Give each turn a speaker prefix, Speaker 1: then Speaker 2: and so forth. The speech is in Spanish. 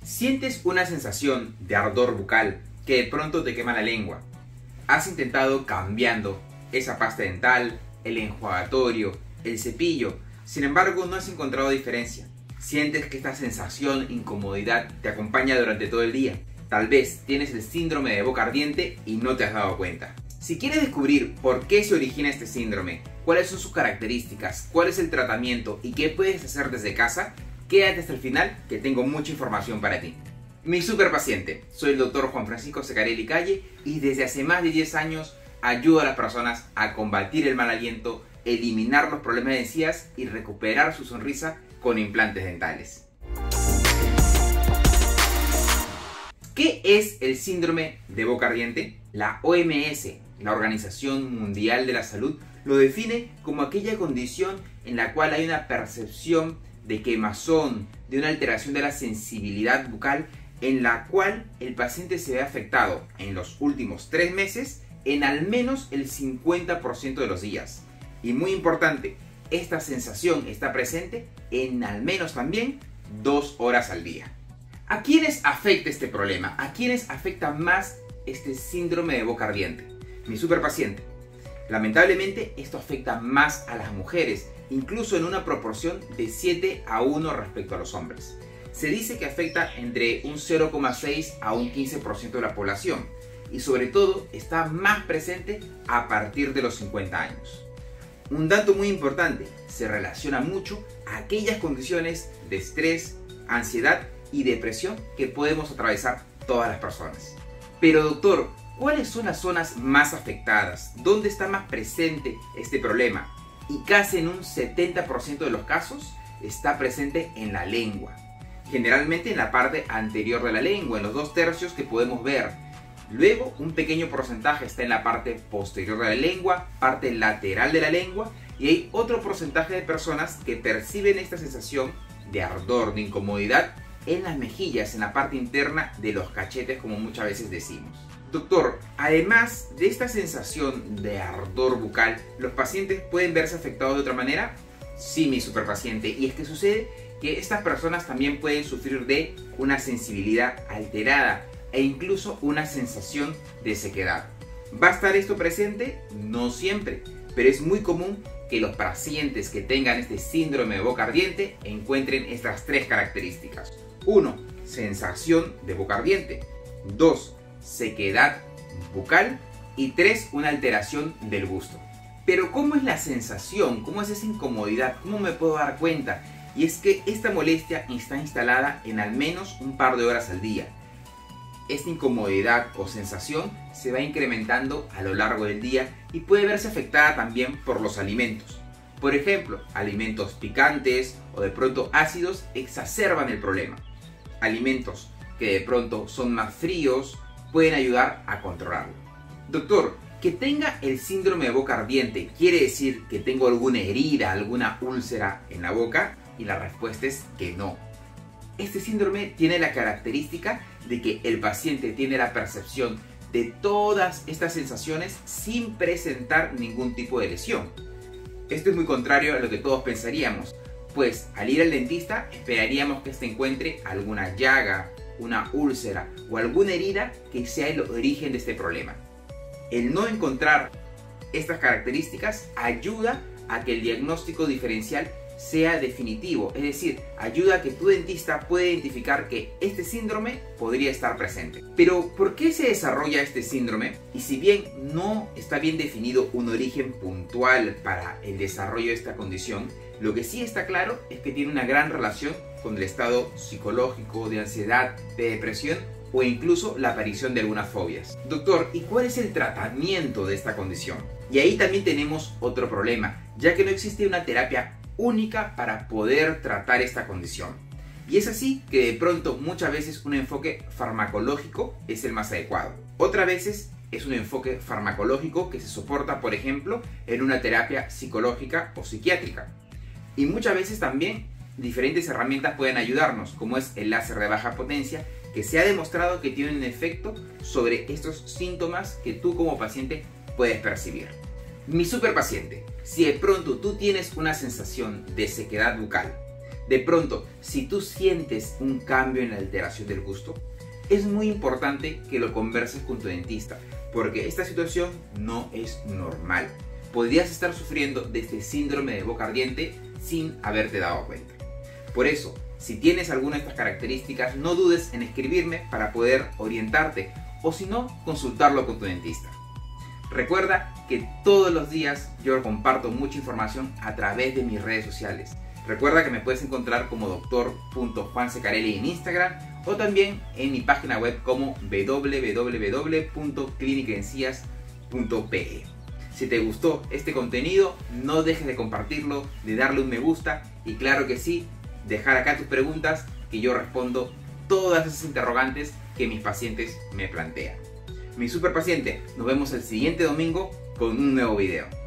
Speaker 1: ¿Sientes una sensación de ardor bucal que de pronto te quema la lengua? ¿Has intentado cambiando esa pasta dental, el enjuagatorio, el cepillo? Sin embargo, no has encontrado diferencia. ¿Sientes que esta sensación, incomodidad, te acompaña durante todo el día? Tal vez tienes el síndrome de boca ardiente y no te has dado cuenta. Si quieres descubrir por qué se origina este síndrome, cuáles son sus características, cuál es el tratamiento y qué puedes hacer desde casa, quédate hasta el final que tengo mucha información para ti. Mi super paciente, soy el Dr. Juan Francisco Secarelli Calle y desde hace más de 10 años ayudo a las personas a combatir el mal aliento, eliminar los problemas de encías y recuperar su sonrisa con implantes dentales. ¿Qué es el síndrome de boca ardiente? La OMS, la Organización Mundial de la Salud, lo define como aquella condición en la cual hay una percepción de quemazón, de una alteración de la sensibilidad bucal, en la cual el paciente se ve afectado en los últimos 3 meses en al menos el 50% de los días. Y muy importante, esta sensación está presente en al menos también 2 horas al día. ¿A quiénes afecta este problema? ¿A quiénes afecta más este síndrome de boca ardiente? Mi superpaciente. Lamentablemente esto afecta más a las mujeres, incluso en una proporción de 7:1 respecto a los hombres. Se dice que afecta entre un 0,6 a un 15% de la población y sobre todo está más presente a partir de los 50 años. Un dato muy importante, se relaciona mucho a aquellas condiciones de estrés, ansiedad y depresión que podemos atravesar todas las personas. Pero doctor, ¿cuáles son las zonas más afectadas? ¿Dónde está más presente este problema? Y casi en un 70% de los casos está presente en la lengua. Generalmente en la parte anterior de la lengua, en los 2/3 que podemos ver. Luego un pequeño porcentaje está en la parte posterior de la lengua, parte lateral de la lengua, y hay otro porcentaje de personas que perciben esta sensación de ardor, de incomodidad en las mejillas, en la parte interna de los cachetes, como muchas veces decimos. Doctor, además de esta sensación de ardor bucal, ¿los pacientes pueden verse afectados de otra manera? Sí, mi superpaciente, y es que sucede que estas personas también pueden sufrir de una sensibilidad alterada e incluso una sensación de sequedad. ¿Va a estar esto presente? No siempre, pero es muy común que los pacientes que tengan este síndrome de boca ardiente encuentren estas 3 características. 1. Sensación de boca ardiente. 2. Sequedad bucal. Y 3. Una alteración del gusto. Pero ¿cómo es la sensación? ¿Cómo es esa incomodidad? ¿Cómo me puedo dar cuenta? Y es que esta molestia está instalada en al menos un par de horas al día. Esta incomodidad o sensación se va incrementando a lo largo del día y puede verse afectada también por los alimentos. Por ejemplo, alimentos picantes o de pronto ácidos exacerban el problema. Alimentos que de pronto son más fríos pueden ayudar a controlarlo. Doctor, que tenga el síndrome de boca ardiente, ¿quiere decir que tengo alguna herida, alguna úlcera en la boca? Y la respuesta es que no. Este síndrome tiene la característica de que el paciente tiene la percepción de todas estas sensaciones sin presentar ningún tipo de lesión. Esto es muy contrario a lo que todos pensaríamos, pues al ir al dentista esperaríamos que encuentre alguna llaga, una úlcera o alguna herida que sea el origen de este problema. El no encontrar estas características ayuda a que el diagnóstico diferencial sea definitivo, es decir, ayuda a que tu dentista pueda identificar que este síndrome podría estar presente. Pero, ¿por qué se desarrolla este síndrome? Y si bien no está bien definido un origen puntual para el desarrollo de esta condición, lo que sí está claro es que tiene una gran relación con el estado psicológico, de ansiedad, de depresión o incluso la aparición de algunas fobias. Doctor, ¿y cuál es el tratamiento de esta condición? Y ahí también tenemos otro problema, ya que no existe una terapia única para poder tratar esta condición. Y es así que de pronto muchas veces un enfoque farmacológico es el más adecuado. Otras veces es un enfoque farmacológico que se soporta, por ejemplo, en una terapia psicológica o psiquiátrica. Y muchas veces también diferentes herramientas pueden ayudarnos, como es el láser de baja potencia, que se ha demostrado que tiene un efecto sobre estos síntomas que tú como paciente puedes percibir. Mi superpaciente, si de pronto tú tienes una sensación de sequedad bucal, De pronto, si tú sientes un cambio en la alteración del gusto, es muy importante que lo converses con tu dentista, porque esta situación no es normal. Podrías estar sufriendo de este síndrome de boca ardiente sin haberte dado cuenta. Por eso, si tienes alguna de estas características, no dudes en escribirme para poder orientarte, o si no, consultarlo con tu dentista. Recuerda que todos los días yo comparto mucha información a través de mis redes sociales. Recuerda que me puedes encontrar como dr.juansecarelli en Instagram o también en mi página web como www.clinicaencías.pe. Si te gustó este contenido, no dejes de compartirlo, de darle un me gusta y claro que sí, dejar acá tus preguntas que yo respondo todas esas interrogantes que mis pacientes me plantean. Mi super paciente, nos vemos el siguiente domingo con un nuevo video.